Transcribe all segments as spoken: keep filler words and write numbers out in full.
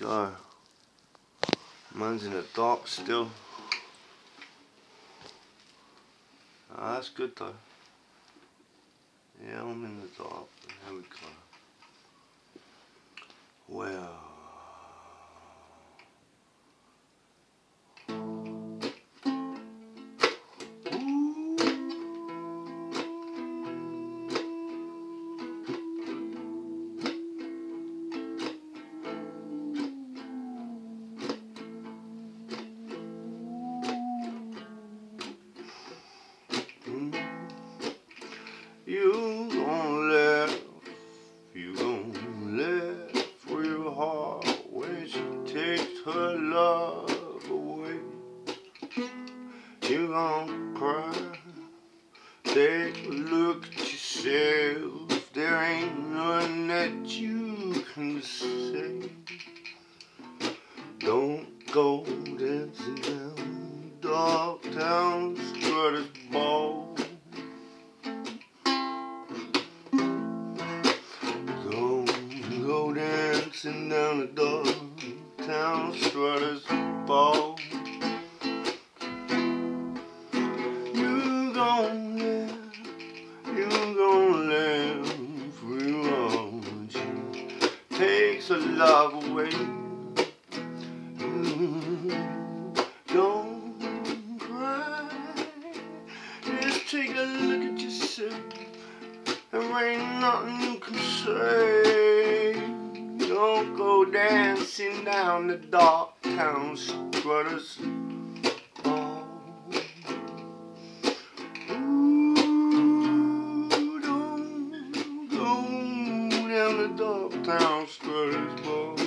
go. Mine's in the dark still. Oh, that's good though. Yeah, I'm in the dark. There we go. Well. You gon' laugh, you gon' laugh for your heart when she takes her love away. You gon' cry, take a look at yourself, there ain't nothing that you can say. Don't go dancing down dark town Strutter's ball. Go dancing down the dark town Strutter's ball. You gon' laugh, you gon' laugh real hard. She takes her love away. Mm, don't cry, just take a look at yourself. There ain't nothing you can say. Don't go dancing down the dark town Strutter's ball. Ooh, don't go down the dark town Strutter's ball.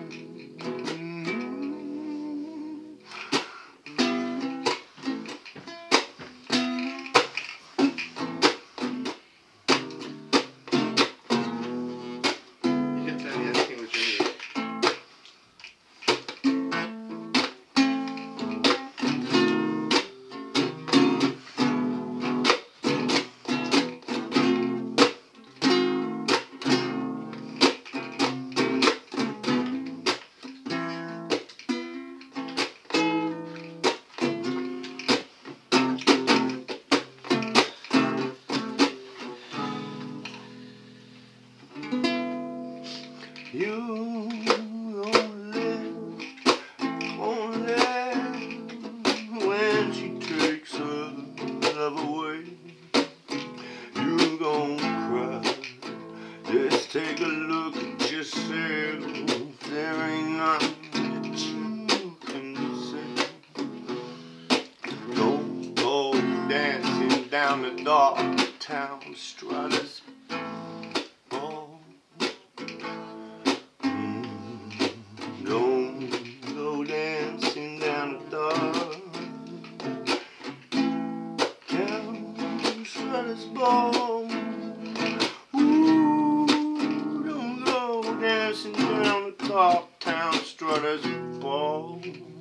You gon' laugh, gon' laugh when she takes her love away. You gon' cry, just take a look at yourself. There ain't nothing that you can say. Don't go dancing down the dark town Strutter's ball. Don't go dancing down the dark town Strutter's ball. Ooh, don't go dancing down the dark town Strutter's ball.